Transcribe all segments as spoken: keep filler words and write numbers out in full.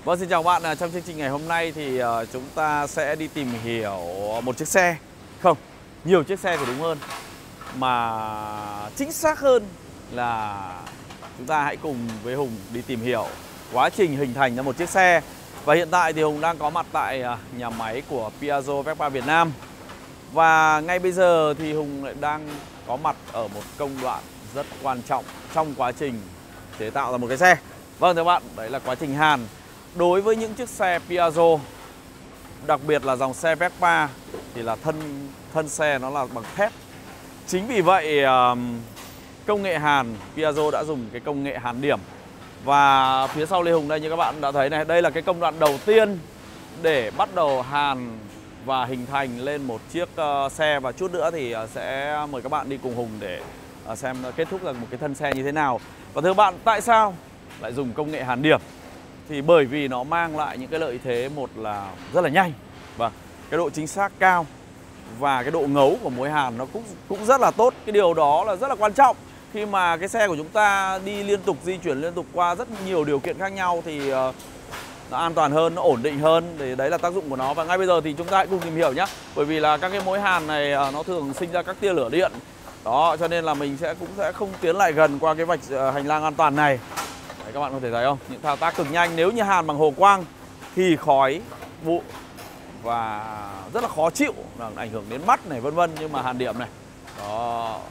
Vâng, xin chào các bạn. Trong chương trình ngày hôm nay thì chúng ta sẽ đi tìm hiểu một chiếc xe. Không, nhiều chiếc xe thì đúng hơn. Mà chính xác hơn là chúng ta hãy cùng với Hùng đi tìm hiểu quá trình hình thành ra một chiếc xe. Và hiện tại thì Hùng đang có mặt tại nhà máy của Piaggio Vespa Việt Nam. Và ngay bây giờ thì Hùng lại đang có mặt ở một công đoạn rất quan trọng trong quá trình chế tạo ra một cái xe. Vâng thưa bạn, đấy là quá trình hàn. Đối với những chiếc xe Piaggio, đặc biệt là dòng xe Vespa thì là thân thân xe nó là bằng thép. Chính vì vậy công nghệ hàn, Piaggio đã dùng cái công nghệ hàn điểm. Và phía sau Lê Hùng đây như các bạn đã thấy này, đây là cái công đoạn đầu tiên để bắt đầu hàn và hình thành lên một chiếc xe. Và chút nữa thì sẽ mời các bạn đi cùng Hùng để xem kết thúc là một cái thân xe như thế nào. Và thưa bạn, tại sao lại dùng công nghệ hàn điểm? Thì bởi vì nó mang lại những cái lợi thế, một là rất là nhanh, và cái độ chính xác cao, và cái độ ngấu của mối hàn nó cũng cũng rất là tốt. Cái điều đó là rất là quan trọng khi mà cái xe của chúng ta đi liên tục, di chuyển liên tục qua rất nhiều điều kiện khác nhau thì uh, nó an toàn hơn, nó ổn định hơn. Thì đấy là tác dụng của nó. Và ngay bây giờ thì chúng ta hãy cùng tìm hiểu nhé. Bởi vì là các cái mối hàn này uh, nó thường sinh ra các tia lửa điện. Đó, cho nên là mình sẽ cũng sẽ không tiến lại gần qua cái vạch uh, hành lang an toàn này. Đấy, các bạn có thể thấy không? Những thao tác cực nhanh. Nếu như hàn bằng hồ quang thì khói, bụi và rất là khó chịu, làm ảnh hưởng đến mắt này vân vân. Nhưng mà hàn điểm này, đó,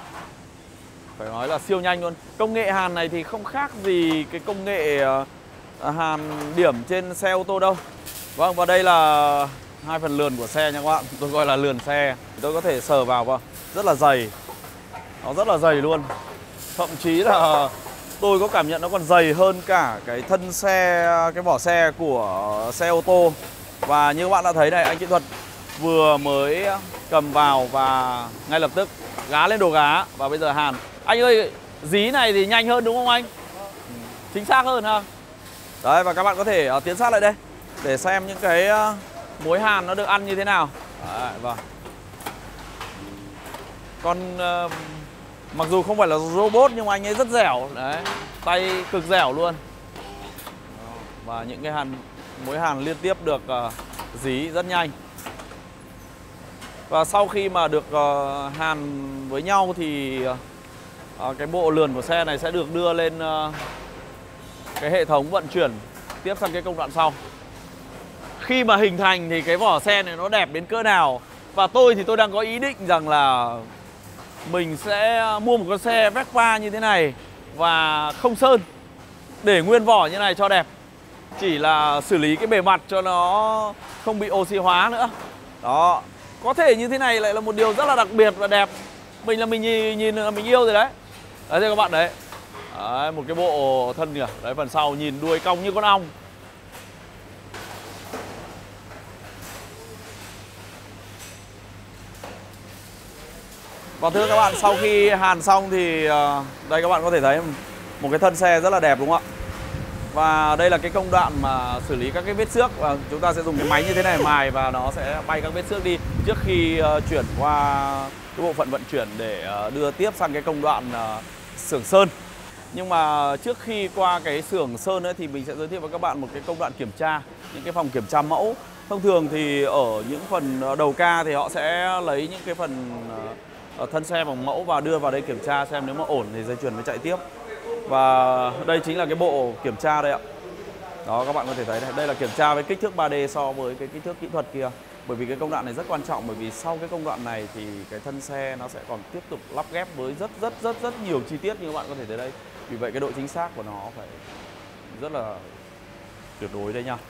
phải nói là siêu nhanh luôn. Công nghệ hàn này thì không khác gì cái công nghệ hàn điểm trên xe ô tô đâu. Vâng, và đây là hai phần lườn của xe nha các bạn. Tôi gọi là lườn xe. Tôi có thể sờ vào, vâng, rất là dày. Nó rất là dày luôn. Thậm chí là tôi có cảm nhận nó còn dày hơn cả cái thân xe, cái vỏ xe của xe ô tô. Và như các bạn đã thấy này, anh kỹ thuật vừa mới cầm vào và ngay lập tức gá lên đồ gá. Và bây giờ hàn. Anh ơi, dí này thì nhanh hơn đúng không anh? Chính xác hơn ha. Đấy, và các bạn có thể uh, tiến sát lại đây để xem những cái uh, mối hàn nó được ăn như thế nào. Đấy, vâng. Còn uh, mặc dù không phải là robot nhưng mà anh ấy rất dẻo. Đấy, tay cực dẻo luôn. Và những cái hàn, mối hàn liên tiếp được uh, dí rất nhanh. Và sau khi mà được uh, hàn với nhau thì uh, cái bộ lườn của xe này sẽ được đưa lên uh, cái hệ thống vận chuyển tiếp sang cái công đoạn sau. Khi mà hình thành thì cái vỏ xe này nó đẹp đến cỡ nào. Và tôi thì tôi đang có ý định rằng là mình sẽ mua một con xe Vespa như thế này và không sơn, để nguyên vỏ như này cho đẹp. Chỉ là xử lý cái bề mặt cho nó không bị oxy hóa nữa. Đó, có thể như thế này lại là một điều rất là đặc biệt và đẹp. Mình là mình nhìn, nhìn là mình yêu rồi đấy. Đấy thưa các bạn, đấy. Đấy, một cái bộ thân kìa. Đấy, phần sau nhìn đuôi cong như con ong. Và thưa các bạn, sau khi hàn xong thì đây các bạn có thể thấy một cái thân xe rất là đẹp đúng không ạ? Và đây là cái công đoạn mà xử lý các cái vết xước. Và chúng ta sẽ dùng cái máy như thế này mài và nó sẽ bay các vết xước đi trước khi uh, chuyển qua cái bộ phận vận chuyển để uh, đưa tiếp sang cái công đoạn uh, xưởng sơn. Nhưng mà trước khi qua cái xưởng sơn ấy, thì mình sẽ giới thiệu với các bạn một cái công đoạn kiểm tra, những cái phòng kiểm tra mẫu. Thông thường thì ở những phần đầu ca thì họ sẽ lấy những cái phần uh, thân xe bằng mẫu và đưa vào đây kiểm tra xem nếu mà ổn thì dây chuyền mới chạy tiếp. Và đây chính là cái bộ kiểm tra đây ạ. Đó, các bạn có thể thấy đây, đây là kiểm tra với kích thước ba D so với cái kích thước kỹ thuật kia. Bởi vì cái công đoạn này rất quan trọng, bởi vì sau cái công đoạn này thì cái thân xe nó sẽ còn tiếp tục lắp ghép với rất rất rất rất nhiều chi tiết như các bạn có thể thấy đây. Vì vậy cái độ chính xác của nó phải rất là tuyệt đối đây nha.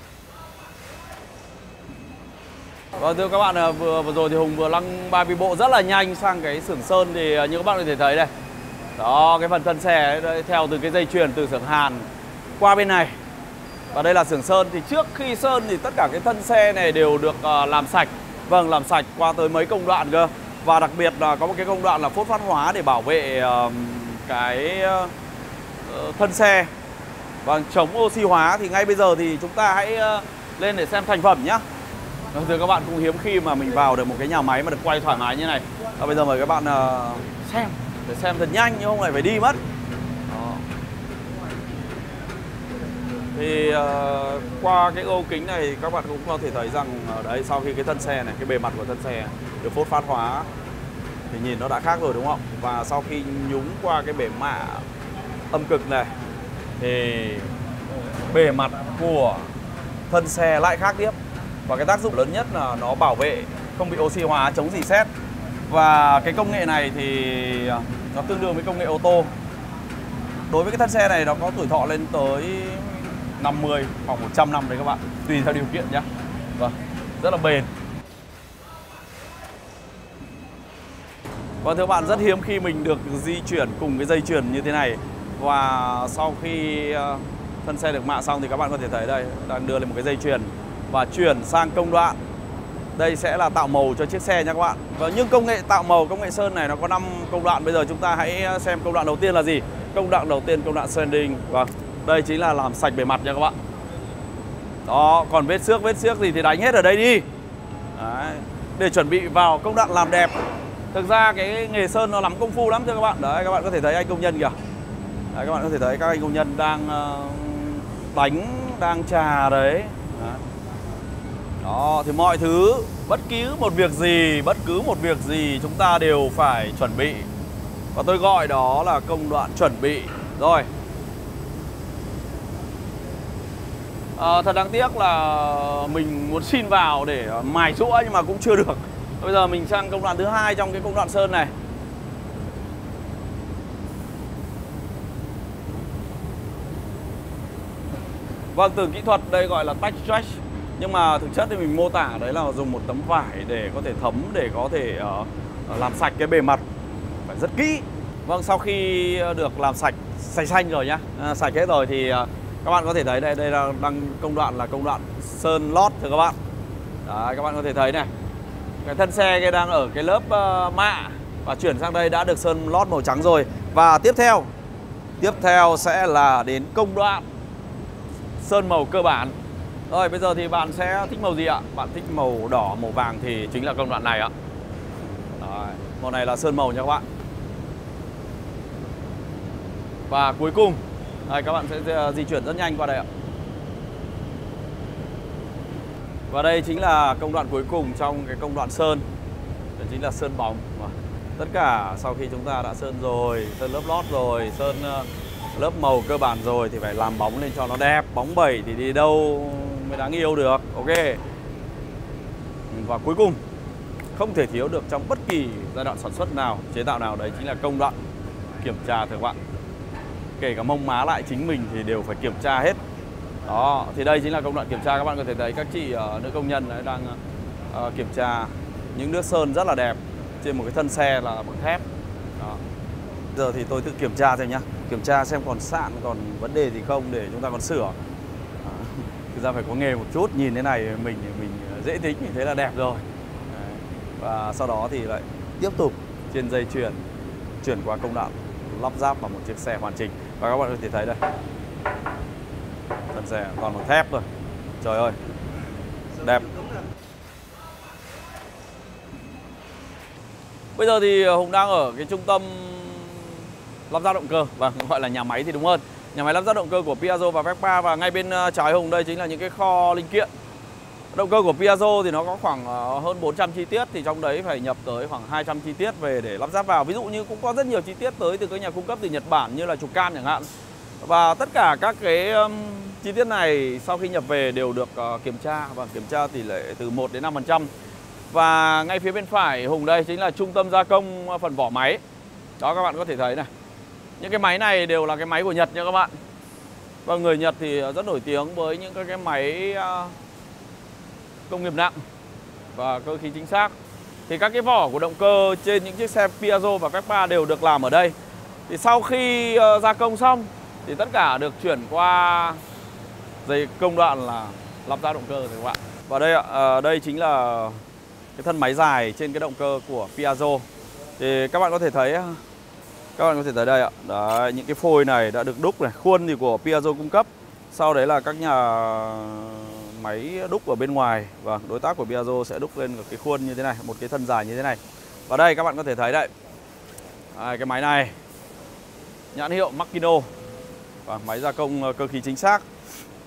Vâng thưa các bạn, vừa vừa rồi thì Hùng vừa lăng ba bi bộ rất là nhanh sang cái xưởng sơn thì như các bạn có thể thấy đây. Đó, cái phần thân xe ấy, theo từ cái dây chuyền từ xưởng hàn qua bên này. Và đây là xưởng sơn. Thì trước khi sơn thì tất cả cái thân xe này đều được uh, làm sạch. Vâng, làm sạch qua tới mấy công đoạn cơ. Và đặc biệt là có một cái công đoạn là phốt phát hóa để bảo vệ uh, cái uh, thân xe. Và chống oxy hóa. Thì ngay bây giờ thì chúng ta hãy uh, lên để xem thành phẩm nhé. Thưa các bạn, cũng hiếm khi mà mình vào được một cái nhà máy mà được quay thoải mái như này. Và bây giờ mời các bạn uh, xem, để xem thật nhanh nhưng không lại phải đi mất. Đó. Thì uh, qua cái ô kính này các bạn cũng có thể thấy rằng ở đấy sau khi cái thân xe này, cái bề mặt của thân xe được phốt phat hóa thì nhìn nó đã khác rồi đúng không? Và sau khi nhúng qua cái bề mạ âm cực này thì bề mặt của thân xe lại khác tiếp. Và cái tác dụng lớn nhất là nó bảo vệ không bị oxy hóa, chống rỉ sét. Và cái công nghệ này thì nó tương đương với công nghệ ô tô. Đối với cái thân xe này nó có tuổi thọ lên tới năm mươi hoặc một trăm năm đấy các bạn, tùy theo điều kiện nhé. Vâng, rất là bền. Và thưa bạn, rất hiếm khi mình được di chuyển cùng cái dây chuyền như thế này. Và sau khi thân xe được mạ xong thì các bạn có thể thấy đây, đang đưa lên một cái dây chuyền và chuyển sang công đoạn. Đây sẽ là tạo màu cho chiếc xe nha các bạn. Và nhưng công nghệ tạo màu, công nghệ sơn này nó có năm công đoạn. Bây giờ chúng ta hãy xem công đoạn đầu tiên là gì. Công đoạn đầu tiên, công đoạn sanding. Vâng, đây chính là làm sạch bề mặt nha các bạn. Đó, còn vết xước, vết xước gì thì đánh hết ở đây đi. Đấy, để chuẩn bị vào công đoạn làm đẹp. Thực ra cái nghề sơn nó lắm công phu lắm thưa các bạn. Đấy, các bạn có thể thấy anh công nhân kìa. Đấy, các bạn có thể thấy các anh công nhân đang đánh, đang chà đấy. Đấy. Đó, thì mọi thứ, bất cứ một việc gì, bất cứ một việc gì chúng ta đều phải chuẩn bị. Và tôi gọi đó là công đoạn chuẩn bị. Rồi. À, thật đáng tiếc là mình muốn xin vào để mài rũa nhưng mà cũng chưa được. Bây giờ mình sang công đoạn thứ hai trong cái công đoạn sơn này. Vâng, từ kỹ thuật đây gọi là touch stretch. Nhưng mà thực chất thì mình mô tả đấy là dùng một tấm vải để có thể thấm, để có thể uh, làm sạch cái bề mặt. Phải rất kỹ. Vâng, sau khi được làm sạch, sạch xanh rồi nhá, à, sạch hết rồi thì uh, các bạn có thể thấy đây, đây là đang công đoạn là công đoạn sơn lót thưa các bạn. Đấy, các bạn có thể thấy này. Cái thân xe cái đang ở cái lớp uh, mạ và chuyển sang đây đã được sơn lót màu trắng rồi. Và tiếp theo, tiếp theo sẽ là đến công đoạn sơn màu cơ bản. Rồi bây giờ thì bạn sẽ thích màu gì ạ? Bạn thích màu đỏ, màu vàng thì chính là công đoạn này ạ. Đấy, màu này là sơn màu nha các bạn. Và cuối cùng đây, các bạn sẽ di chuyển rất nhanh qua đây ạ. Và đây chính là công đoạn cuối cùng trong cái công đoạn sơn. Đó chính là sơn bóng. Tất cả sau khi chúng ta đã sơn rồi, sơn lớp lót rồi, sơn lớp màu cơ bản rồi thì phải làm bóng lên cho nó đẹp. Bóng bẩy thì đi đâu mới đáng yêu được. Ok. Và cuối cùng, không thể thiếu được trong bất kỳ giai đoạn sản xuất nào, chế tạo nào, đấy chính là công đoạn kiểm tra thưa các bạn. Kể cả mông má lại chính mình thì đều phải kiểm tra hết. Đó, thì đây chính là công đoạn kiểm tra. Các bạn có thể thấy các chị uh, nữ công nhân đấy đang uh, kiểm tra những nước sơn rất là đẹp trên một cái thân xe là bằng thép. Đó. Giờ thì tôi tự kiểm tra xem nhá. Kiểm tra xem còn sạn, còn vấn đề gì không để chúng ta còn sửa. À, thực ra phải có nghề một chút, nhìn thế này mình mình dễ tính, mình thấy là đẹp rồi. Đấy. Và sau đó thì lại tiếp tục trên dây chuyền chuyển qua công đoạn lắp ráp vào một chiếc xe hoàn chỉnh. Và các bạn có thể thấy đây, thân xe còn bằng thép rồi. Trời ơi, đẹp. Bây giờ thì Hùng đang ở cái trung tâm lắp ráp động cơ, và gọi là nhà máy thì đúng hơn. Nhà máy lắp ráp động cơ của Piaggio và Vespa. Và ngay bên trái Hùng đây chính là những cái kho linh kiện. Động cơ của Piaggio thì nó có khoảng hơn bốn trăm chi tiết, thì trong đấy phải nhập tới khoảng hai trăm chi tiết về để lắp ráp vào. Ví dụ như cũng có rất nhiều chi tiết tới từ các nhà cung cấp từ Nhật Bản như là trục can chẳng hạn. Và tất cả các cái um, chi tiết này sau khi nhập về đều được uh, kiểm tra, và kiểm tra tỷ lệ từ một đến năm phần trăm. Và ngay phía bên phải Hùng đây chính là trung tâm gia công phần vỏ máy. Đó, các bạn có thể thấy này. Những cái máy này đều là cái máy của Nhật nha các bạn. Và người Nhật thì rất nổi tiếng với những cái máy uh, công nghiệp nặng và cơ khí chính xác. Thì các cái vỏ của động cơ trên những chiếc xe Piaggio và Vespa đều được làm ở đây. Thì sau khi uh, gia công xong thì tất cả được chuyển qua dây công đoạn là lắp ráp động cơ rồi các bạn. Và đây ạ, uh, đây chính là cái thân máy dài trên cái động cơ của Piaggio. Thì các bạn có thể thấy, các bạn có thể thấy đây ạ. Đấy, những cái phôi này đã được đúc này, khuôn thì của Piaggio cung cấp. Sau đấy là các nhà máy đúc ở bên ngoài, và đối tác của Piaggio sẽ đúc lên cái khuôn như thế này, một cái thân dài như thế này. Và đây các bạn có thể thấy đây, à, cái máy này nhãn hiệu Makino, và máy gia công cơ khí chính xác.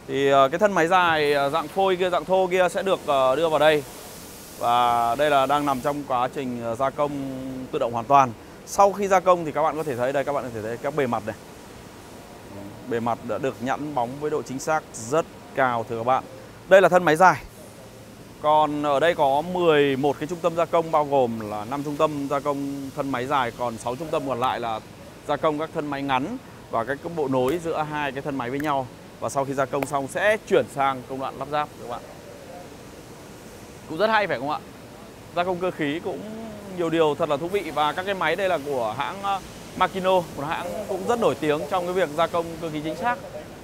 Thì cái thân máy dài dạng phôi kia, dạng thô kia sẽ được đưa vào đây. Và đây là đang nằm trong quá trình gia công tự động hoàn toàn. Sau khi gia công thì các bạn có thể thấy đây, các bạn có thể thấy các bề mặt này. Bề mặt đã được nhẵn bóng với độ chính xác rất cao thưa các bạn. Đây là thân máy dài. Còn ở đây có mười một cái trung tâm gia công, bao gồm là năm trung tâm gia công thân máy dài, còn sáu trung tâm còn lại là gia công các thân máy ngắn và cái bộ nối giữa hai cái thân máy với nhau. Và sau khi gia công xong sẽ chuyển sang công đoạn lắp ráp các bạn. Cũng rất hay phải không ạ? Gia công cơ khí cũng nhiều điều thật là thú vị. Và các cái máy đây là của hãng Makino, một hãng cũng rất nổi tiếng trong cái việc gia công cơ khí chính xác.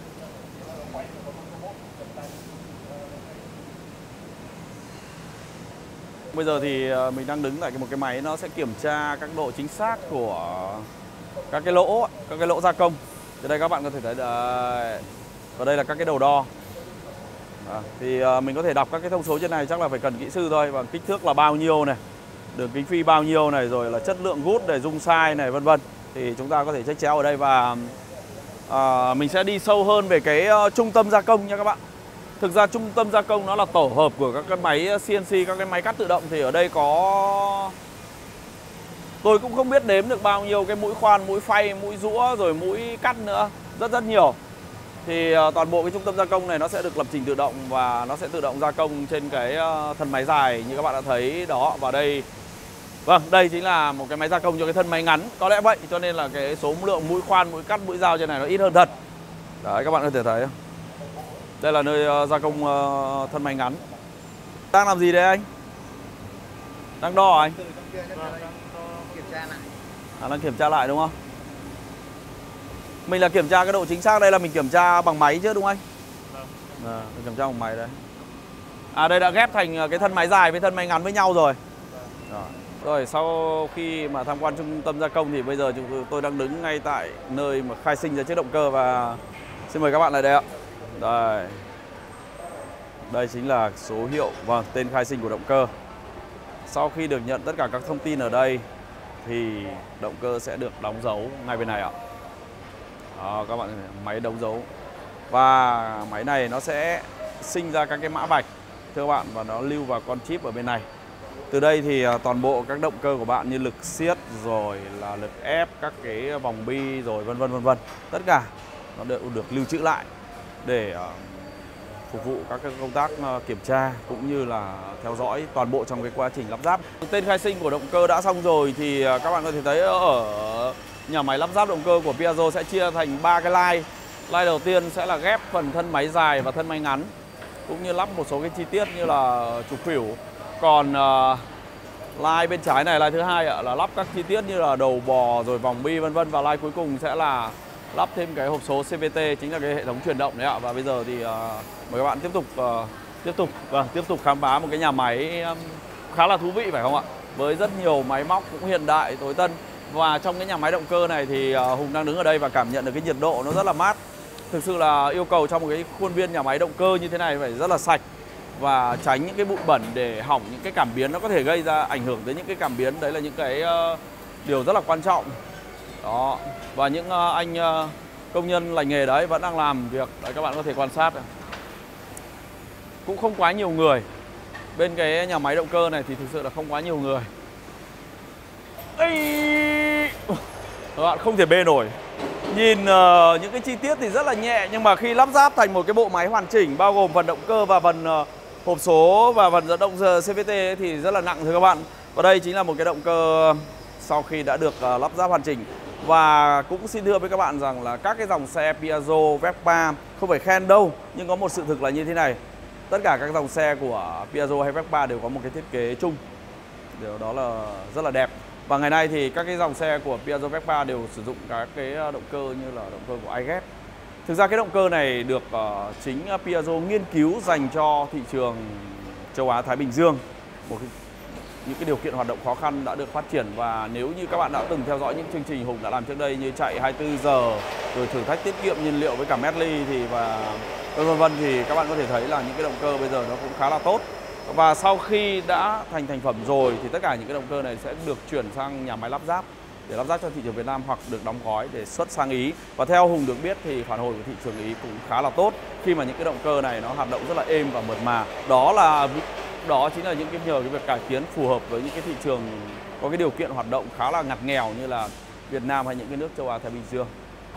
Bây giờ thì mình đang đứng tại một cái máy nó sẽ kiểm tra các độ chính xác của các cái lỗ, các cái lỗ gia công. Từ đây các bạn có thể thấy đây. Và đây là các cái đầu đo. À, thì mình có thể đọc các cái thông số trên này chắc là phải cần kỹ sư thôi. Và kích thước là bao nhiêu này, đường kính phi bao nhiêu này, rồi là chất lượng gút để dung sai này, vân vân. Thì chúng ta có thể check chéo ở đây và à, mình sẽ đi sâu hơn về cái uh, trung tâm gia công nha các bạn. Thực ra trung tâm gia công nó là tổ hợp của các cái máy xê en xê, các cái máy cắt tự động. Thì ở đây có, tôi cũng không biết đếm được bao nhiêu cái mũi khoan, mũi phay, mũi rũa, rồi mũi cắt nữa. Rất rất nhiều. Thì uh, toàn bộ cái trung tâm gia công này nó sẽ được lập trình tự động và nó sẽ tự động gia công trên cái uh, thân máy dài như các bạn đã thấy đó. Và đây, vâng, đây chính là một cái máy gia công cho cái thân máy ngắn. Có lẽ vậy, cho nên là cái số lượng mũi khoan, mũi cắt, mũi dao trên này nó ít hơn thật. Đấy, các bạn có thể thấy không? Đây là nơi uh, gia công uh, thân máy ngắn. Đang làm gì đấy anh? Đang đo à anh? À, đang kiểm tra lại đúng không? Mình là kiểm tra cái độ chính xác, đây là mình kiểm tra bằng máy chứ đúng không anh? À, mình kiểm tra bằng máy đấy. À, đây đã ghép thành cái thân máy dài với thân máy ngắn với nhau rồi. Rồi. Rồi, sau khi mà tham quan trung tâm gia công thì bây giờ tôi đang đứng ngay tại nơi mà khai sinh ra chiếc động cơ và xin mời các bạn lại đây ạ. Đây. Đây chính là số hiệu và vâng, tên khai sinh của động cơ. Sau khi được nhận tất cả các thông tin ở đây thì động cơ sẽ được đóng dấu ngay bên này ạ. Đó, các bạn thấy, máy đóng dấu. Và máy này nó sẽ sinh ra các cái mã vạch thưa các bạn, và nó lưu vào con chip ở bên này. Từ đây thì toàn bộ các động cơ của bạn như lực siết rồi là lực ép, các cái vòng bi rồi vân vân vân vân, tất cả nó đều được lưu trữ lại để phục vụ các công tác kiểm tra cũng như là theo dõi toàn bộ trong cái quá trình lắp ráp. Tên khai sinh của động cơ đã xong rồi thì các bạn có thể thấy ở nhà máy lắp ráp động cơ của Piaggio sẽ chia thành ba cái line. Line đầu tiên sẽ là ghép phần thân máy dài và thân máy ngắn, cũng như lắp một số cái chi tiết như là trục khuỷu. Còn uh, line bên trái này, line thứ hai ạ, là lắp các chi tiết như là đầu bò rồi vòng bi vân vân, và line cuối cùng sẽ là lắp thêm cái hộp số xê vê tê, chính là cái hệ thống truyền động đấy ạ. Và bây giờ thì uh, mời các bạn tiếp tục uh, tiếp tục vâng, tiếp tục khám phá một cái nhà máy um, khá là thú vị phải không ạ? Với rất nhiều máy móc cũng hiện đại, tối tân. Và trong cái nhà máy động cơ này thì uh, Hùng đang đứng ở đây và cảm nhận được cái nhiệt độ nó rất là mát. Thực sự là yêu cầu trong một cái khuôn viên nhà máy động cơ như thế này phải rất là sạch và tránh những cái bụi bẩn để hỏng những cái cảm biến nó có thể gây ra ảnh hưởng tới những cái cảm biến. Đấy là những cái uh, điều rất là quan trọng. Đó. Và những uh, anh uh, công nhân lành nghề đấy vẫn đang làm việc. Đấy, các bạn có thể quan sát. Cũng không quá nhiều người. Bên cái nhà máy động cơ này thì thực sự là không quá nhiều người. Ê! Các bạn không thể bê nổi. Nhìn uh, những cái chi tiết thì rất là nhẹ, nhưng mà khi lắp ráp thành một cái bộ máy hoàn chỉnh bao gồm phần động cơ và phần uh, hộp số và phần dẫn động xê vê tê ấy, thì rất là nặng thưa các bạn. Và đây chính là một cái động cơ sau khi đã được uh, lắp ráp hoàn chỉnh. Và cũng xin thưa với các bạn rằng là các cái dòng xe Piaggio, Vespa không phải khen đâu, nhưng có một sự thực là như thế này. Tất cả các dòng xe của Piaggio hay Vespa đều có một cái thiết kế chung, điều đó là rất là đẹp. Và ngày nay thì các cái dòng xe của Piaggio, Vespa đều sử dụng các cái động cơ như là động cơ của i ghép. Thực ra cái động cơ này được uh, chính Piaggio nghiên cứu dành cho thị trường châu Á Thái Bình Dương. Một cái, những cái điều kiện hoạt động khó khăn đã được phát triển, và nếu như các bạn đã từng theo dõi những chương trình Hùng đã làm trước đây như chạy hai mươi tư giờ rồi thử thách tiết kiệm nhiên liệu với cả Medley thì và vân vân thì các bạn có thể thấy là những cái động cơ bây giờ nó cũng khá là tốt. Và sau khi đã thành thành phẩm rồi thì tất cả những cái động cơ này sẽ được chuyển sang nhà máy lắp ráp để lắp ráp cho thị trường Việt Nam hoặc được đóng gói để xuất sang Ý. Và theo Hùng được biết thì phản hồi của thị trường Ý cũng khá là tốt khi mà những cái động cơ này nó hoạt động rất là êm và mượt mà. Đó là đó chính là những cái nhờ cái việc cải tiến phù hợp với những cái thị trường có cái điều kiện hoạt động khá là ngặt nghèo như là Việt Nam hay những cái nước châu Á Thái Bình Dương.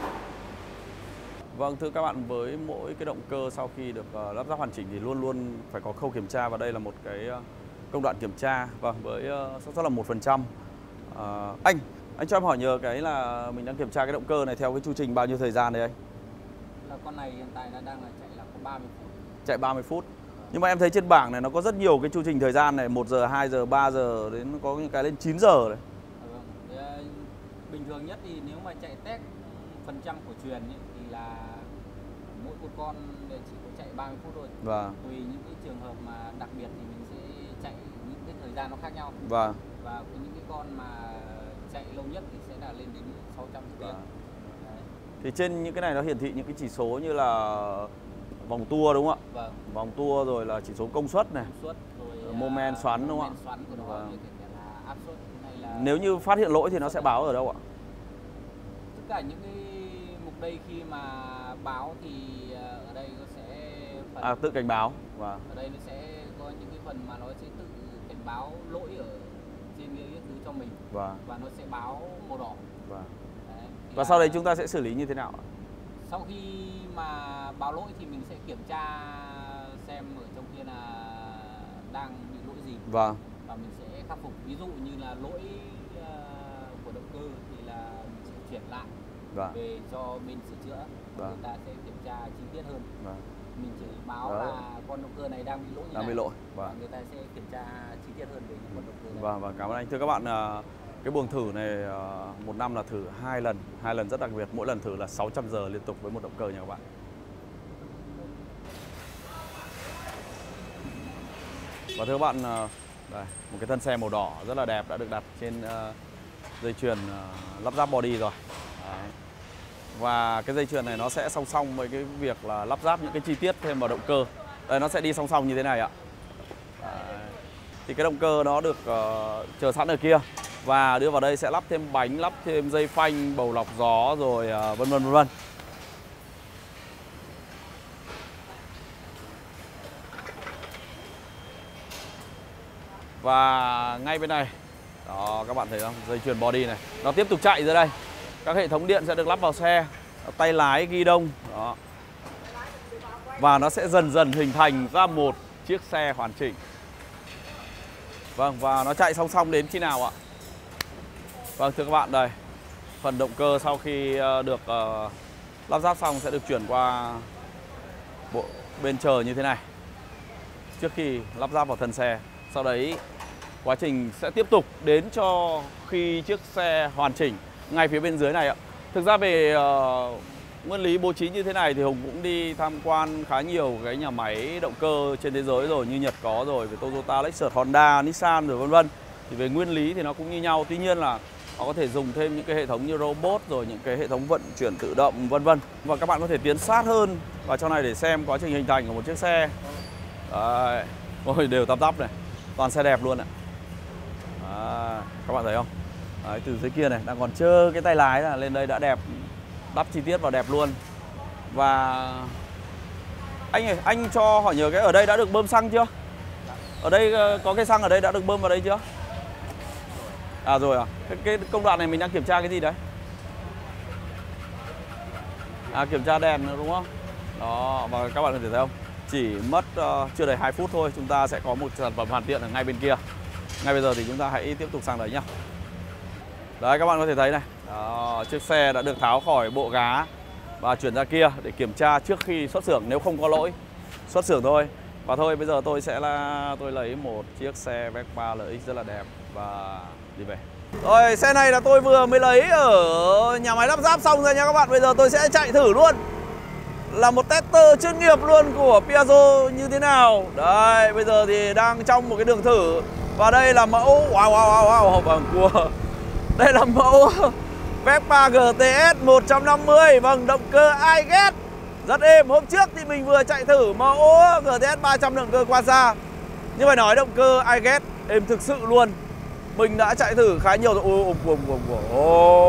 Vâng, thưa các bạn, với mỗi cái động cơ sau khi được uh, lắp ráp hoàn chỉnh thì luôn luôn phải có khâu kiểm tra, và đây là một cái uh, công đoạn kiểm tra. Vâng, với uh, xác suất là một phần trăm. Uh, anh, anh cho em hỏi nhờ cái là mình đang kiểm tra cái động cơ này theo cái chu trình bao nhiêu thời gian đấy anh? Là con này hiện tại nó đang là chạy là có ba mươi phút. Chạy ba mươi phút. Nhưng mà em thấy trên bảng này nó có rất nhiều cái chu trình thời gian này, một giờ, hai giờ, ba giờ, đến có những cái lên chín giờ đấy. À, vâng. Thì, uh, bình thường nhất thì nếu mà chạy test phần trăm của truyền ấy, thì là mỗi một con chỉ có chạy ba mươi phút thôi. Vâng. Tùy những cái trường hợp mà đặc biệt thì mình sẽ chạy những cái thời gian nó khác nhau. Vâng. Và những cái con mà chạy lâu nhất thì sẽ là lên đến sáu trăm tiếng. Vâng. Thì trên những cái này nó hiển thị những cái chỉ số như là vòng tua đúng không ạ? Vâng. Vòng tua rồi là chỉ số công suất này, Công suất rồi mô men xoắn đúng không ạ? Xoắn của nó, vâng. như kiểu là áp suất hay là Nếu như phát hiện lỗi thì nó sẽ báo ở đâu ạ? tất cả những cái mục đây khi mà báo thì ở đây nó sẽ phần À, tự cảnh báo. Và ở đây nó sẽ có những cái phần mà nó sẽ tự cảnh báo lỗi ở trên cái thứ cho mình. và và nó sẽ báo màu đỏ. và Đấy, và sau đấy chúng ta sẽ xử lý như thế nào ạ? Sau khi mà báo lỗi thì mình sẽ kiểm tra xem ở trong kia là đang bị lỗi gì. Vâng. Và mình sẽ khắc phục. Ví dụ như là lỗi uh, của động cơ thì là mình sẽ chuyển lại Vâng. về cho bên sửa chữa. Vâng. Người ta sẽ kiểm tra chi tiết hơn. Vâng. Mình chỉ báo Đó. là con động cơ này đang bị lỗi như Đang này. bị lỗi. Và Vâng. người ta sẽ kiểm tra chi tiết hơn về những con động cơ này. Vâng, và cảm ơn anh. Thưa các bạn, cái buồng thử này một năm là thử hai lần, hai lần rất đặc biệt, mỗi lần thử là sáu trăm giờ liên tục với một động cơ nha các bạn. Và thưa các bạn, đây, một cái thân xe màu đỏ rất là đẹp đã được đặt trên uh, dây chuyền uh, lắp ráp body rồi. Đấy. Và cái dây chuyền này nó sẽ song song với cái việc là lắp ráp những cái chi tiết thêm vào động cơ. Đây, nó sẽ đi song song như thế này ạ. Đấy. Thì cái động cơ nó được uh, chờ sẵn ở kia và đưa vào đây sẽ lắp thêm bánh, lắp thêm dây phanh, bầu lọc gió rồi uh, vân vân vân vân. Và ngay bên này, đó các bạn thấy không, dây chuyền body này, nó tiếp tục chạy ra đây. Các hệ thống điện sẽ được lắp vào xe, tay lái, ghi đông, đó. Và nó sẽ dần dần hình thành ra một chiếc xe hoàn chỉnh. Vâng, và nó chạy song song đến khi nào ạ? Vâng, thưa các bạn, đây, phần động cơ sau khi được uh, lắp ráp xong sẽ được chuyển qua bộ bên chờ như thế này trước khi lắp ráp vào thân xe. Sau đấy quá trình sẽ tiếp tục đến cho khi chiếc xe hoàn chỉnh ngay phía bên dưới này ạ. Thực ra về uh, nguyên lý bố trí như thế này thì Hùng cũng đi tham quan khá nhiều cái nhà máy động cơ trên thế giới rồi, như Nhật có rồi, về Toyota, Lexus, Honda, Nissan rồi vân vân. Thì về nguyên lý thì nó cũng như nhau, tuy nhiên là họ có thể dùng thêm những cái hệ thống như robot rồi những cái hệ thống vận chuyển tự động vân vân. Và các bạn có thể tiến sát hơn vào trong này để xem quá trình hình thành của một chiếc xe. Đấy, ôi đều tắp tắp này, toàn xe đẹp luôn ạ. À, các bạn thấy không? Đấy, từ dưới kia này đang còn trơ cái tay lái là lên đây đã đẹp, đắp chi tiết vào đẹp luôn. Và anh ơi, anh cho hỏi nhờ cái ở đây đã được bơm xăng chưa? Ở đây có cái xăng ở đây đã được bơm vào đây chưa? À rồi à, cái, cái công đoạn này mình đang kiểm tra cái gì đấy? À, kiểm tra đèn nữa đúng không? Đó, và các bạn có thể thấy không? Chỉ mất uh, chưa đầy hai phút thôi, chúng ta sẽ có một sản phẩm hoàn thiện ở ngay bên kia. Ngay bây giờ thì chúng ta hãy tiếp tục sang đấy nhá. Đấy, các bạn có thể thấy này, đó, chiếc xe đã được tháo khỏi bộ gá và chuyển ra kia để kiểm tra trước khi xuất xưởng, nếu không có lỗi xuất xưởng thôi. Và thôi bây giờ tôi sẽ là tôi lấy một chiếc xe Vespa L X rất là đẹp và đi về. Rồi, xe này là tôi vừa mới lấy ở nhà máy lắp ráp xong rồi nha các bạn. Bây giờ tôi sẽ chạy thử luôn, là một tester chuyên nghiệp luôn của Piaggio như thế nào. Đây, bây giờ thì đang trong một cái đường thử. Và đây là mẫu, wow wow wow wow, hộp bằng cua. Đây là mẫu Vespa G T S một trăm năm mươi, vâng, động cơ iGet rất êm. Hôm trước thì mình vừa chạy thử mẫu G T S ba trăm động cơ Quasar, nhưng phải nói động cơ iGet êm thực sự luôn. Mình đã chạy thử khá nhiều rồi. Ôi, ôi, ôi, ôi, ôi.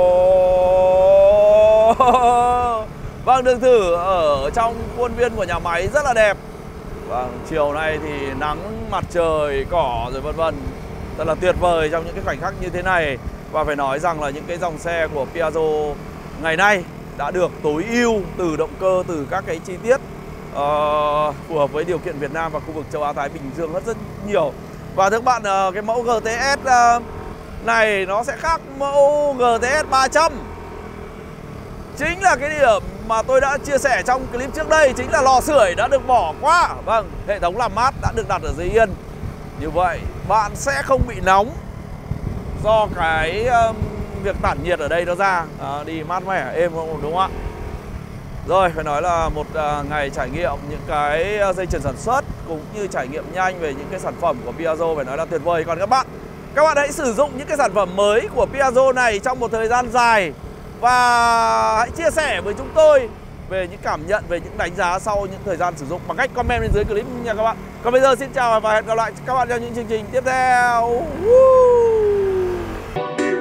Oh. Vâng, đường thử ở trong khuôn viên của nhà máy rất là đẹp. Vâng, chiều nay thì nắng, mặt trời, cỏ rồi vân vân, rất là tuyệt vời trong những cái khoảnh khắc như thế này. Và phải nói rằng là những cái dòng xe của Piaggio ngày nay đã được tối ưu từ động cơ, từ các cái chi tiết uh, phù hợp với điều kiện Việt Nam và khu vực châu Á Thái Bình Dương rất rất nhiều. Và thưa các bạn, uh, cái mẫu giê tê ét uh, này nó sẽ khác mẫu giê tê ét ba trăm. Chính là cái điểm mà tôi đã chia sẻ trong clip trước đây, chính là lò sưởi đã được bỏ qua. Vâng, hệ thống làm mát đã được đặt ở dưới yên. Như vậy bạn sẽ không bị nóng do cái um, việc tản nhiệt ở đây nó ra, à, đi mát mẻ êm không, đúng không ạ? Rồi, phải nói là một uh, ngày trải nghiệm những cái dây chuyền sản xuất cũng như trải nghiệm nhanh về những cái sản phẩm của Piaggio phải nói là tuyệt vời. Còn các bạn, các bạn hãy sử dụng những cái sản phẩm mới của Piaggio này trong một thời gian dài và hãy chia sẻ với chúng tôi về những cảm nhận, về những đánh giá sau những thời gian sử dụng bằng cách comment bên dưới clip nha các bạn. Còn bây giờ xin chào và hẹn gặp lại các bạn trong những chương trình tiếp theo. Woo!